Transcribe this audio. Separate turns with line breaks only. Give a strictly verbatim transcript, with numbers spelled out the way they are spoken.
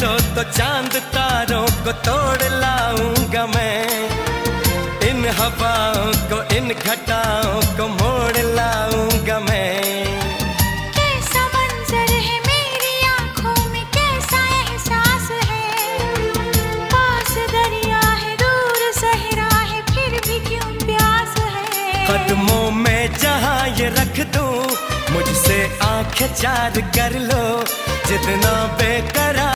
दो तो चांद तारों को तोड़ लाऊंगा मैं, इन हवाओं को इन घटाओं को मोड़ लाऊंगा मैं।
कैसा मंजर है मेरी आंखों में, कैसा एहसास है, पास दरिया है दूर सहरा है फिर भी क्यों प्यास है।
कदमों में जहां ये रख दूं, मुझसे आंखें चार कर लो, जितना बेकरार